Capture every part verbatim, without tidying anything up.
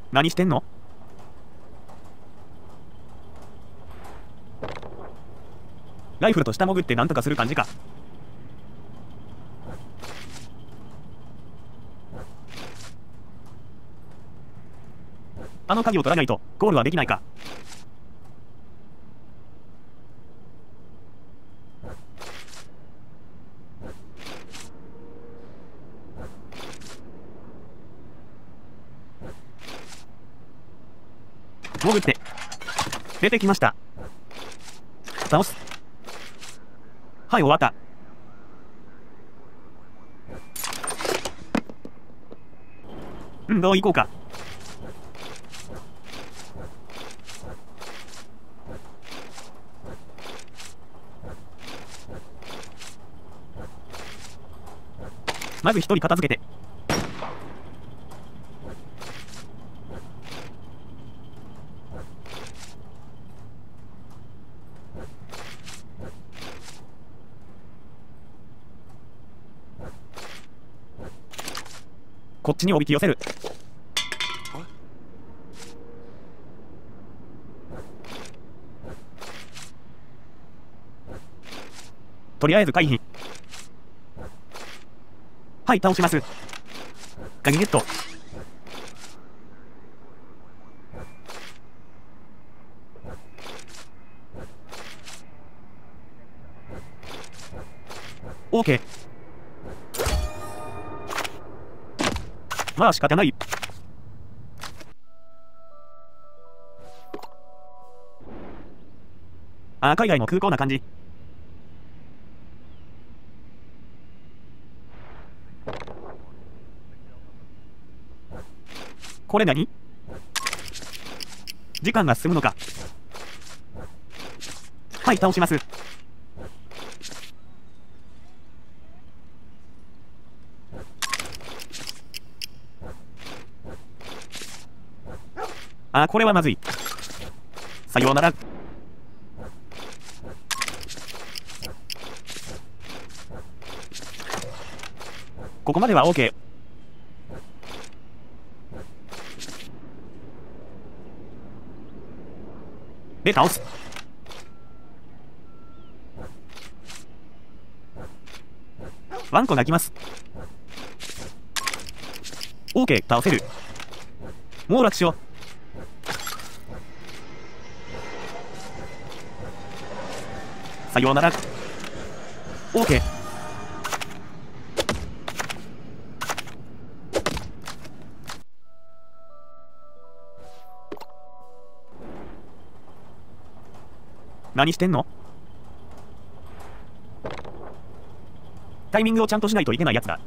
何してんの？ライフルと下潜ってなんとかする感じか。あの鍵を取らないとゴールはできないか。潜って出てきました。倒す。はい、終わった。うん、どう行こうか。まず一人片付けて。こっちにおびき寄せる。とりあえず回避。はい、倒します。鍵ゲット。オーケー。まあ仕方ない。ああ、海外の空港な感じ。これ何？時間が進むのか。はい、倒します。ああ、これはまずい。さようなら。ここまでは OK。で、倒す。ワンコが来ます。OK、倒せる。もう楽勝。さようなら。OK。何してんの？タイミングをちゃんとしないといけないやつだ。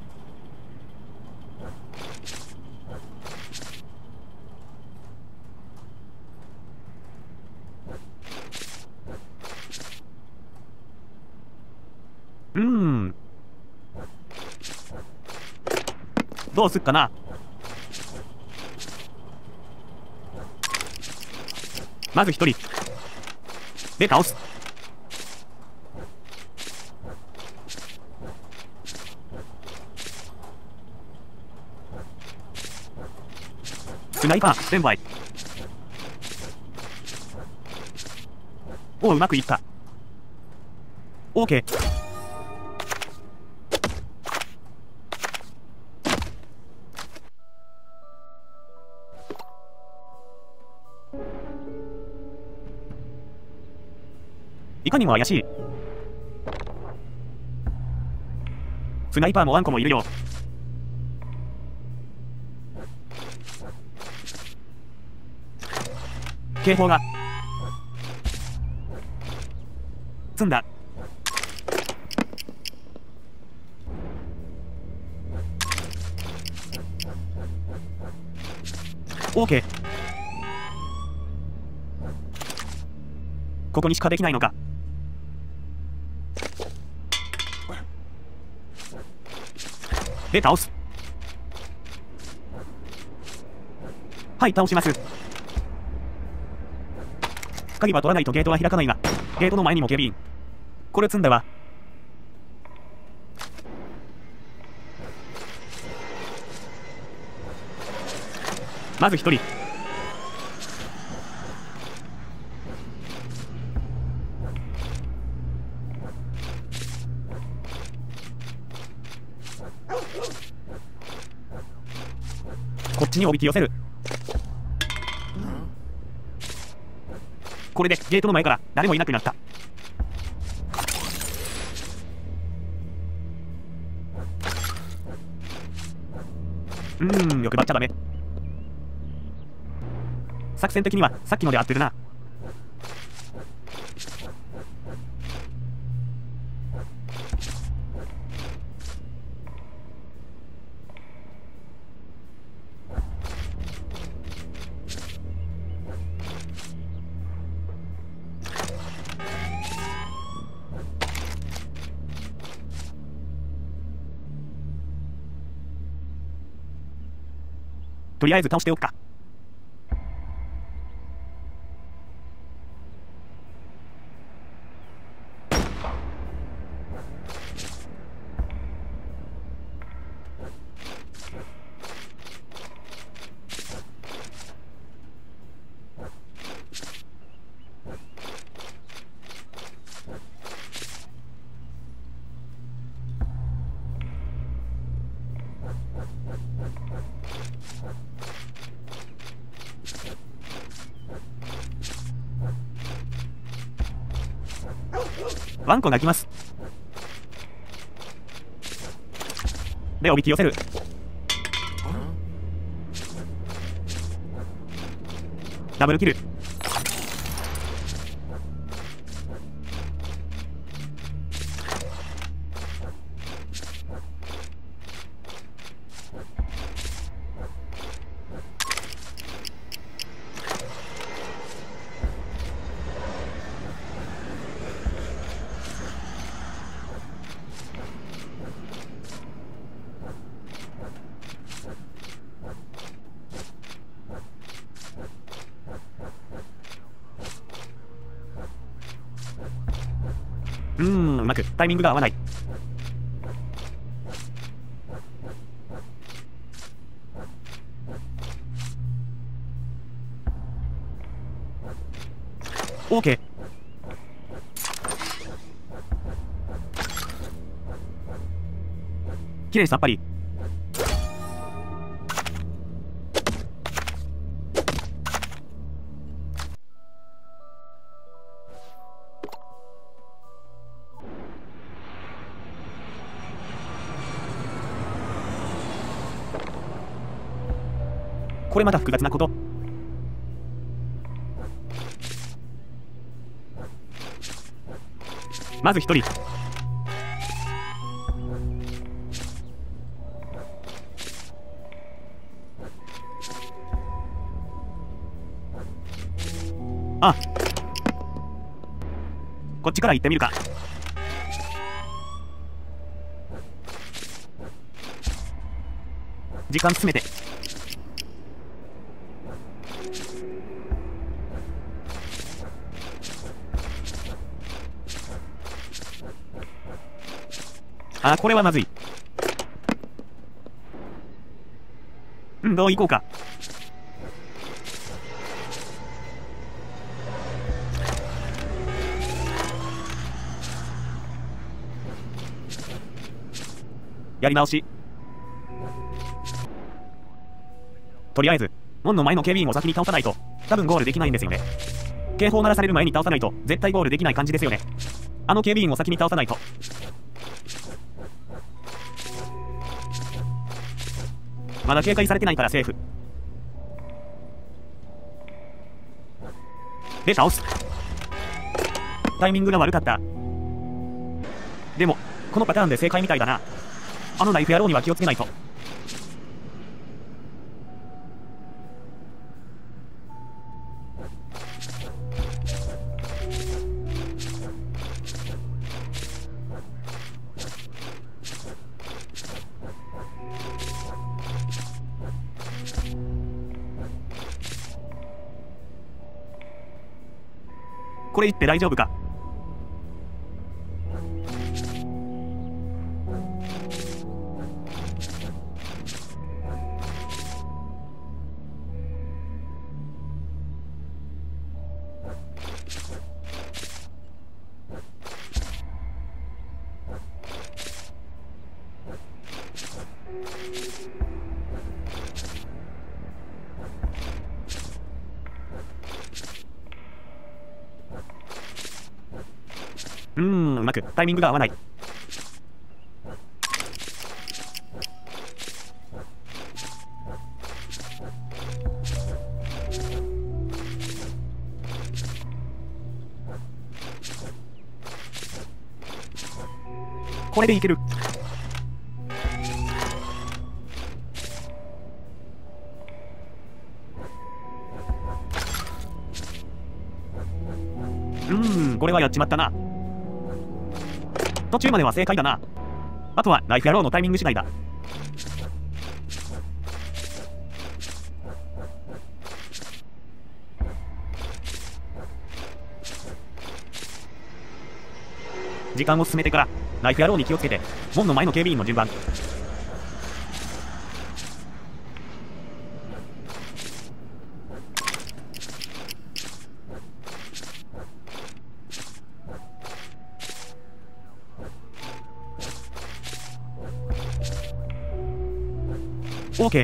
うーん。どうすっかな。まず一人。で、倒す。スナイパー、ステンバイ。おう、うまくいった。オーケー。いかにも怪しい。スナイパーもワンコもいるよ。警報が。積んだ。オーケー。ここにしかできないのか。で、倒す。はい、倒します。鍵は取らないとゲートは開かないが、ゲートの前にも警備員。これ積んだわ。まず一人。 こっちにおびき寄せる。これでゲートの前から誰もいなくなった。うーん、欲張っちゃダメ。作戦的にはさっきので合ってるな。とりあえず倒しておくか。ワンコが来ます。でおびき寄せる。ダブルキル。うーん、うまくタイミングが合わない。オーケー。きれいさっぱり。これまた複雑なこと。まず一人。あ、こっちから行ってみるか。時間進めて。あ、これはまずい。うん、どう行こうか。やり直し。とりあえず門の前の警備員を先に倒さないと多分ゴールできないんですよね。警報鳴らされる前に倒さないと絶対ゴールできない感じですよね。あの警備員を先に倒さないと。まだ警戒されてないからセーフで倒す。タイミングが悪かった。でもこのパターンで正解みたいだな。あのナイフ野郎には気をつけないと。これ言って大丈夫か。 うーん、うまくタイミングが合わない。これでいける。うーん、これはやっちまったな。途中までは正解だな。あとはナイフ野郎のタイミング次第だ。時間を進めてからナイフ野郎に気をつけて、門の前の警備員の順番。OK。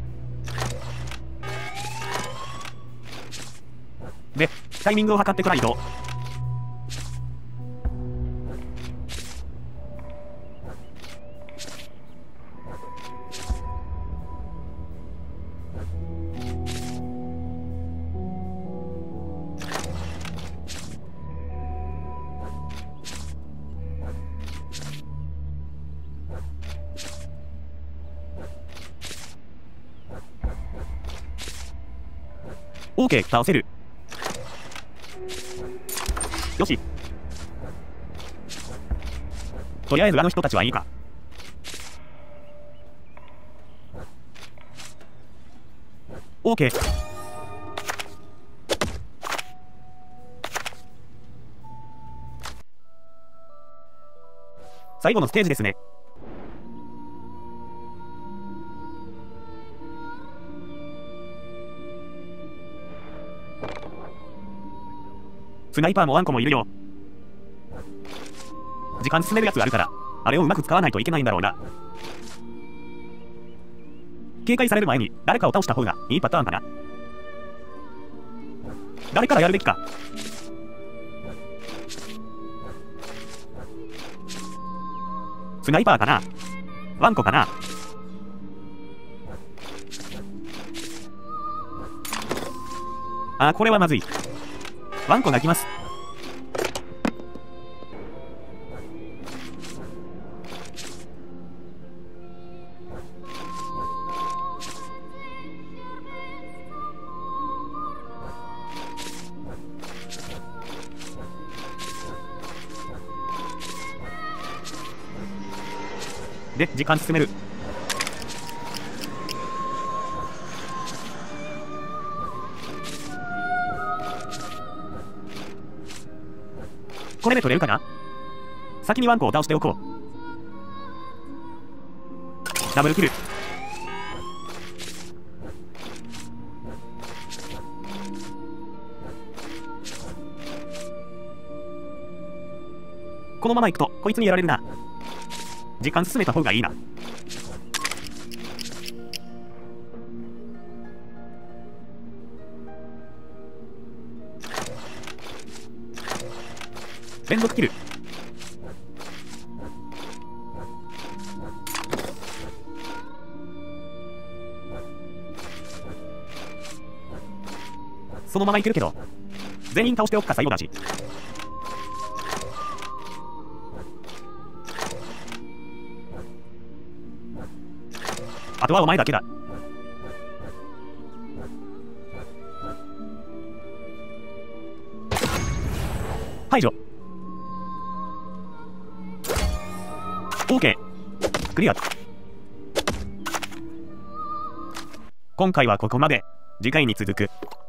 で、タイミングを測ってから移動。OK、倒せる。よし。とりあえずあの人たちはいいか。OK。最後のステージですね。スナイパーもワンコもいるよ。時間進めるやつあるから、あれをうまく使わないといけないんだろうな。警戒される前に誰かを倒した方がいいパターンかな。誰からやるべきか。スナイパーかな、ワンコかな。あー、これはまずい。ワンコが来ます。で、時間進める。これで取れるかな。先にワンコを倒しておこう。ダブルキル。このまま行くとこいつにやられるな。時間進めた方がいいな。連続キル。そのままいけるけど、全員倒しておくか最後だし。あとはお前だけだ。排除。OK。クリア。今回はここまで。次回に続く。